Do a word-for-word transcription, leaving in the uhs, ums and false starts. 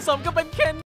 สมกับเป็นเคน